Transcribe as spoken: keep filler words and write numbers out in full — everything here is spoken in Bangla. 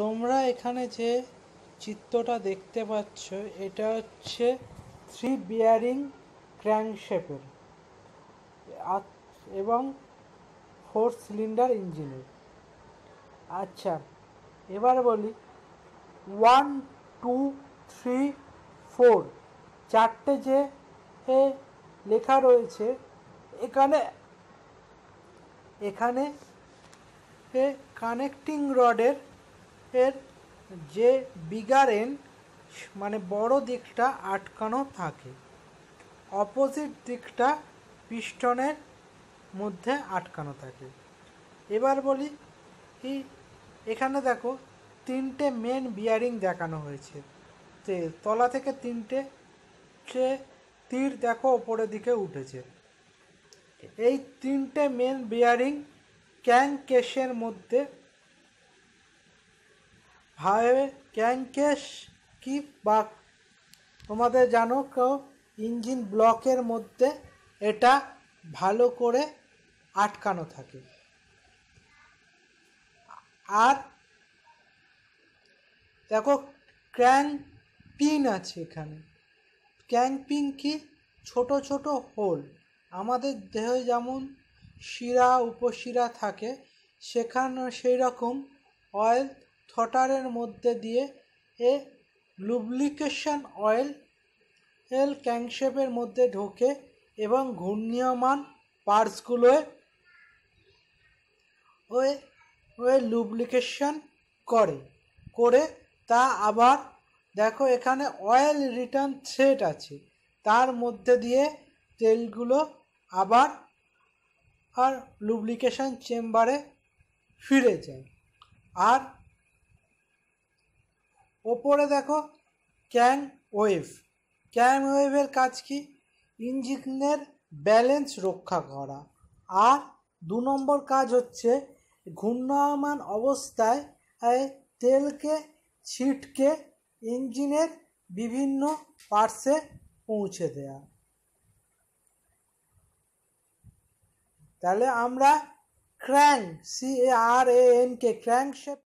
তোমরা এখানে যে চিত্রটা দেখতে পাচ্ছ এটা হচ্ছে থ্রি বিয়ারিং ক্র্যাঙ্কশ্যাফটের এবং ফোর সিলিন্ডার ইঞ্জিনের। আচ্ছা, এবার বলি ওয়ান টু থ্রি ফোর চারটে যে লেখা রয়েছে এখানে এখানে কানেক্টিং রডের এর যে বিগার এন্ড মানে বড় দিকটা আটকানো থাকে, অপোজিট দিকটা পিস্টনের মধ্যে আটকানো থাকে। এবার বলি এখানে দেখো তিনটে মেন বিয়ারিং দেখানো হয়েছে, তলা থেকে তিনটে তীর দেখো ওপরের দিকে উঠেছে। এই তিনটে মেন বিয়ারিং ক্র্যাঙ্ককেসের মধ্যে ভাবে ক্র্যাঙ্ককেস কি বা তোমাদের জানো কেউ ইঞ্জিন ব্লকের মধ্যে এটা ভালো করে আটকানো থাকে। আর দেখো ক্র্যাঙ্ক পিন আছে এখানে। ক্র্যাঙ্ক পিন কি ছোট ছোট হোল, আমাদের দেহে যেমন শিরা উপশিরা থাকে সেখানে সেই রকম অয়েল থটারের মধ্যে দিয়ে এ লুব্রিকেশন অয়েল এল ক্র্যাঙ্কশ্যাফটের মধ্যে ঢোকে এবং ঘূর্ণীয়মান পার্টসগুলোয় ওই ওই লুব্রিকেশন করে করে তা আবার দেখো এখানে অয়েল রিটার্ন থ্রেড আছে, তার মধ্যে দিয়ে তেলগুলো আবার আর লুব্রিকেশন চেম্বারে ফিরে যায়। আর ওপরে দেখো ক্র্যাঙ্ক ওয়েভ। ক্র্যাঙ্ক ওয়েভের কাজ কি? ইঞ্জিনের ব্যালেন্স রক্ষা করা। আর দু নম্বর কাজ হচ্ছে ঘূর্ণায়মান অবস্থায় তেলকে ছিটকে ইঞ্জিনের বিভিন্ন পার্টসে পৌঁছে দেয়া। তাহলে আমরা crank C A R A N K crankshaft